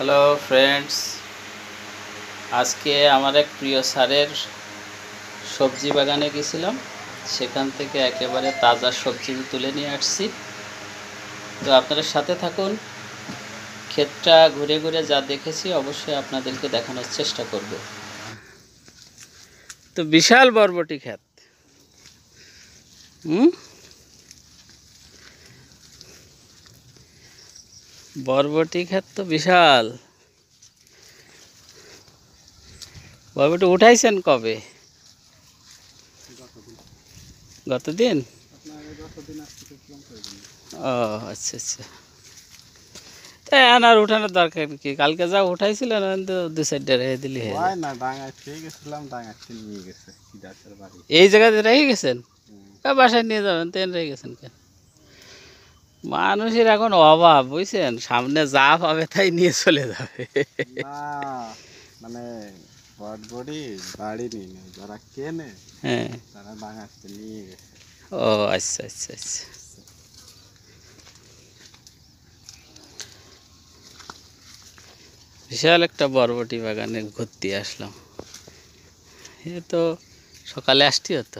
Hello friends, আজকে আমার এক প্রিয় স্যারের সবজি বাগানে গেছিলাম। সেখান থেকে একেবারে তাজা সবজি তুলে নিয়ে আসছি। তো আপনাদের সাথে থাকুন, ক্ষেতটা ঘুরে ঘুরে যা দেখেছি অবশ্যই আপনাদেরকে দেখানোর চেষ্টা করব। তো বিশাল বরবটি ক্ষেত। বরবটি ক্ষেত তো বিশাল। বরবটি উঠাইছেন কবে? গতদিন। ও আচ্ছা আচ্ছা, তাই আর উঠানোর দরকার কি? কালকে যা উঠাইছিলেন তো দু সাইডে রেখে দিলি না, ডাঙায় খেয়ে গেছিলাম, ডাঙায় নিয়ে গেছে সিদ্ধার্থের বাড়ি। এই জায়গাতে রেখে গেছেন? বাসায় নিয়ে যাবেন, তেন রেখে গেছেন কেন? মানুষের এখন অভাব, বুঝছেন, সামনে যা পাবে তাই নিয়ে চলে যাবে। না, মানে বটবডি বাড়ি নিয়ে যারা কেনে, হ্যাঁ। তারা ডাঙাতে নিয়ে গেছে। ও আচ্ছা আচ্ছা আচ্ছা। বিশাল একটা বরবটি বাগানে ঘুরতে আসলাম। এ তো সকালে আসতে হতো,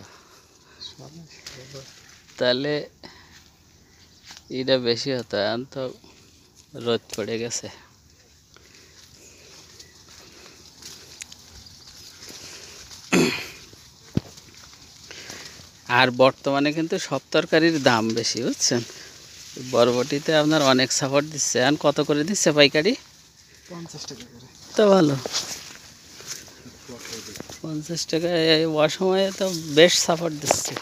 তাহলে এটা বেশি হতো। এখন তো রোদ পড়ে গেছে। আর বর্তমানে কিন্তু সব তরকারির দাম বেশি, বুঝছেন। বরবটিতে আপনার অনেক সাপোর্ট দিচ্ছে। এখন কত করে দিচ্ছে পাইকারি? 50 টাকা করে। তো ভালো, 50 টাকা এই অসময়ে তো বেশ সাপোর্ট দিচ্ছে।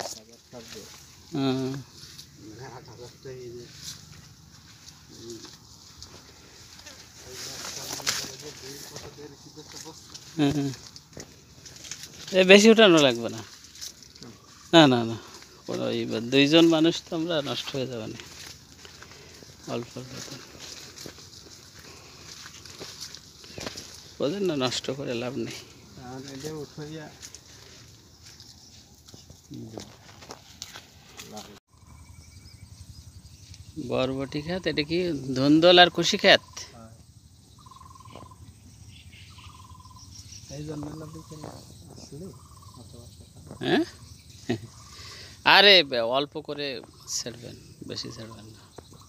হুম। হুম, এ বেশি উঠানো লাগবে না। না না না, কোনো দুইজন মানুষ তো আমরা, নষ্ট হয়ে যাবে না। অল্প অল্প বোঝেন না, নষ্ট করে লাভ নেই। বরবটি ক্ষেত, এটা কি ধুন্দল আর কুশি ক্ষেত? হ্যাঁ, আরে অল্প করে ছেড়বেন, বেশি ছেড়বেন না।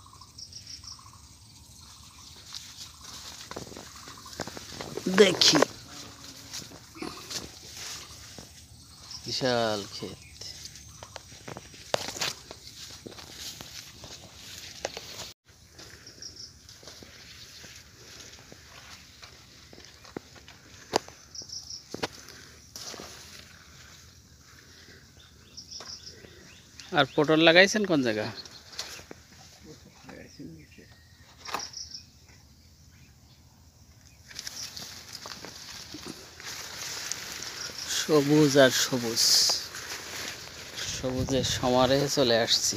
দেখি, বিশাল ক্ষেত। আর পটল লাগাইছেন কোন জায়গা? সবুজ আর সবুজ, সবুজের সমারোহে চলে আসছি।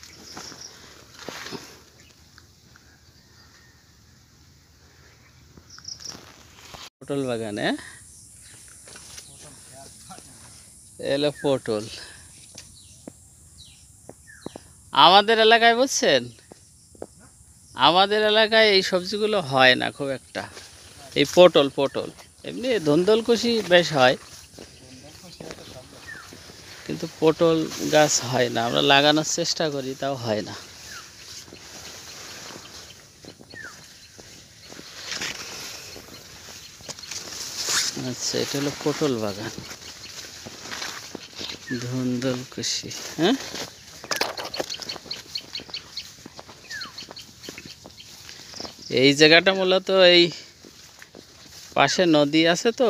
পটল বাগানে এলো পটল। আমাদের এলাকায়, বুঝছেন, আমাদের এলাকায় এই সবজিগুলো হয় না খুব একটা। এই পটল পটল এমনি ধুন্দলকুশি বেশ হয়, কিন্তু পটল গাছ হয় না। আমরা লাগানোর চেষ্টা করি, তাও হয় না। আচ্ছা, এটা হলো পটল বাগান, ধুন্দলকুশি। হ্যাঁ, এই জায়গাটা মূলত এই পাশে নদী আছে তো,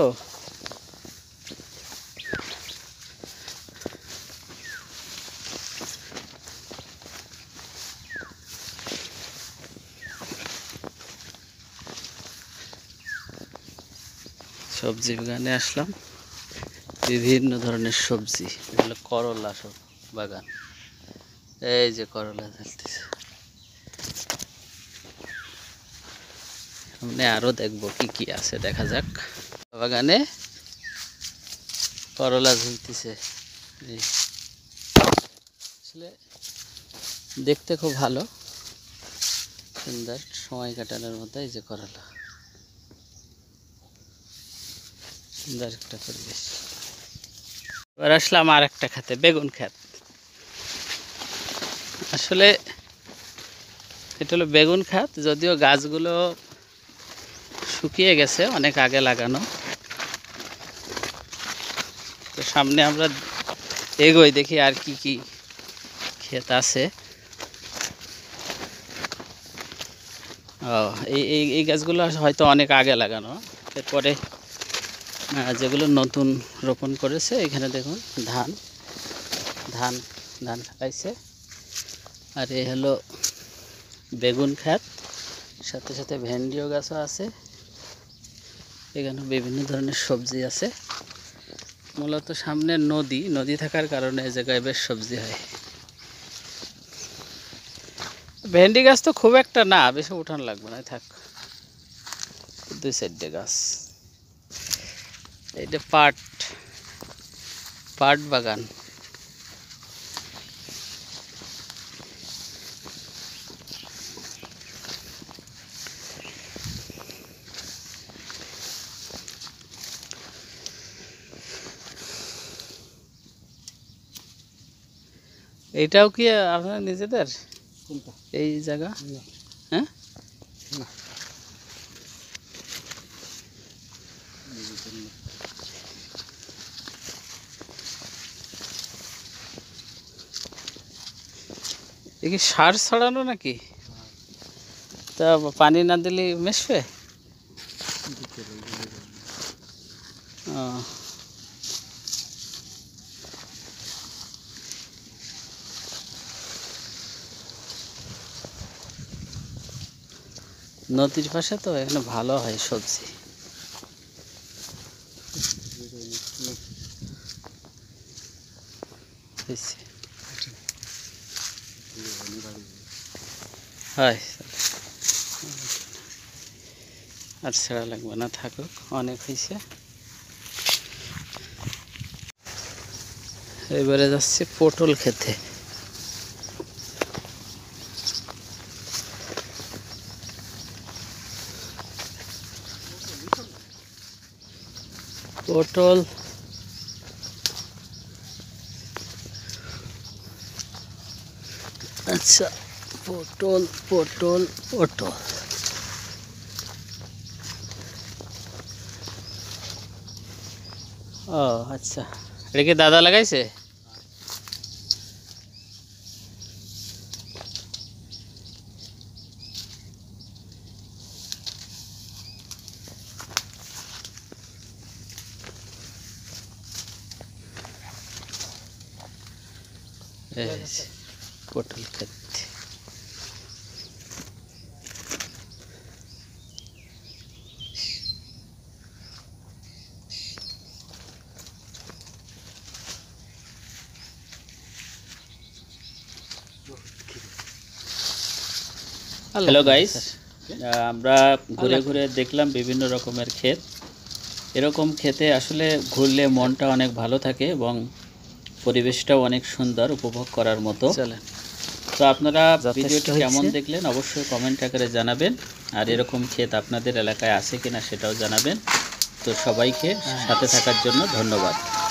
সবজি বাগানে আসলাম। বিভিন্ন ধরনের সবজি, এগুলো করলা সব বাগান। এই যে করলা ঝালতেছে, সামনে আরো দেখবো কি কি আছে, দেখা যাক। বাগানে করলা ঝুলতেছে, আসলে দেখতে খুব ভালো। সুন্দর সময় কাটানোর মতো এই যে করলা, সুন্দর একটা পরিবেশ। এবার আসলাম আর একটা খাতে, বেগুন ক্ষেত। আসলে এটা হলো বেগুন ক্ষেত, যদিও গাছগুলো শুকিয়ে গেছে, অনেক আগে লাগানো। তো সামনে আমরা এগোই, দেখি আর কি কি ক্ষেত আছে। ও এই এই এই গাছগুলো হয়তো অনেক আগে লাগানো। এরপরে যেগুলো নতুন রোপণ করেছে, এখানে দেখুন ধান ধান ধান খাইছে। আর এই হলো বেগুন ক্ষেত, সাথে সাথে ভেন্ডিও গাছও আছে। এখানে বিভিন্ন ধরনের সবজি আছে। মূলত সামনে নদী, নদী থাকার কারণে এই জায়গায় বেশ সবজি হয়। ভেন্ডি গাছ তো খুব একটা না, বেশি উঠান লাগবে না, থাক। 2 সাইডে গাছ। এইটা পাট বাগান। এইটাও কি আপনার নিজেদের এই জায়গা? হ্যাঁ, এ কি সার ছড়ানো নাকি? তা পানি না দিলে মেশবে? ও, নদীর পাশে তো এখানে ভালো হয় সবজি। হয় আর ছেড়া লাগবে না, থাকুক, অনেক হয়েছে। এবারে যাচ্ছে পটল খেতে। পটল আচ্ছা, পটল পটল পটল ও আচ্ছা, এটা কি দাদা লাগাইছে? পটল ক্ষেত। হ্যালো গাইস, আমরা ঘুরে ঘুরে দেখলাম বিভিন্ন রকমের ক্ষেত। এরকম ক্ষেতে আসলে ঘুরলে মনটা অনেক ভালো থাকে এবং পরিবেশটাও অনেক সুন্দর, উপভোগ করার মতো। তো আপনারা ভিডিওটি কেমন দেখলেন অবশ্যই কমেন্ট আকারে জানাবেন। আর এরকম ক্ষেত আপনাদের এলাকায় আছে কিনা সেটাও জানাবেন। তো সবাইকে সাথে থাকার জন্য ধন্যবাদ।